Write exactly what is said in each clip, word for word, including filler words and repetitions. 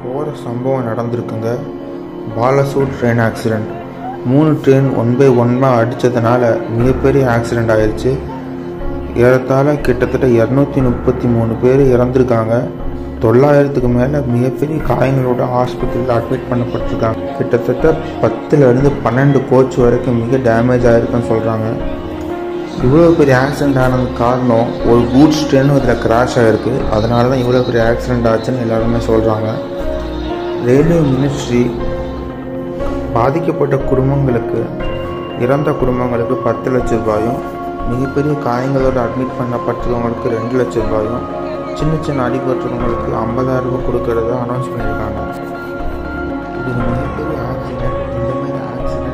கோர சம்பவம் நடந்திருக்குங்க. Balasore train accident. மூணு ட்ரெயின் ஒன் பை ஒன்னாக அடித்ததுனால மிகப்பெரிய ஆக்சிடெண்ட் ஆயிடுச்சு. ஏறத்தாழ கிட்டத்தட்ட இரநூத்தி முப்பத்தி மூணு பேர் இறந்துருக்காங்க. தொள்ளாயிரத்துக்கு மேலே மிகப்பெரிய காயங்களோட ஹாஸ்பிட்டலில் அட்மிட் பண்ணப்பட்டிருக்காங்க. கிட்டத்தட்ட பத்துலேருந்து பன்னெண்டு கோச் வரைக்கும் மிக டேமேஜ் ஆகிருக்குன்னு சொல்கிறாங்க. இவ்வளோ பெரிய ஆக்சிடெண்ட் ஆனதுக்கு காரணம் ஒரு கூட்ஸ் ட்ரெயினும் இதில் கிராஷ் ஆகிருக்கு. அதனால தான் இவ்வளோ பெரிய ஆக்சிடெண்ட் ஆச்சுன்னு எல்லாருமே சொல்கிறாங்க. ரயில்வே மினிஸ்ட்ரி பாதிக்கப்பட்ட குடும்பங்களுக்கு, இறந்த குடும்பங்களுக்கு பத்து லட்சம் ரூபாயும், மிகப்பெரிய காயங்களோடு அட்மிட் பண்ணப்பட்டவங்களுக்கு ரெண்டு லட்சம் ரூபாயும், சின்ன சின்ன அடிபட்டவங்களுக்கு ஐம்பதாயிரம் ரூபாய் கொடுக்கறதா அனௌன்ஸ் பண்ணியிருக்காங்க. இது மிகப்பெரிய ஆக்சிடெண்ட். இந்த மாதிரி accident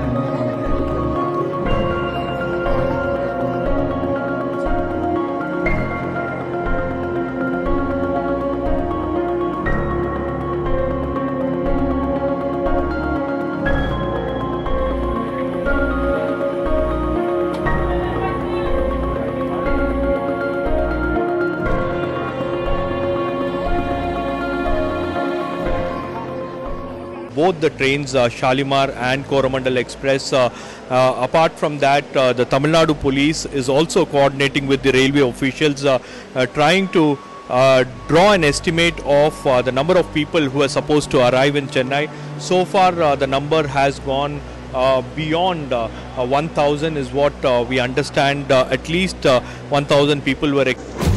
both the trains, uh, Shalimar and Coromondel Express. Uh, uh, apart from that, uh, the Tamil Nadu police is also coordinating with the railway officials, uh, uh, trying to uh, draw an estimate of uh, the number of people who are supposed to arrive in Chennai. So far, uh, the number has gone uh, beyond uh, uh, one thousand is what uh, we understand. Uh, at least uh, one thousand people were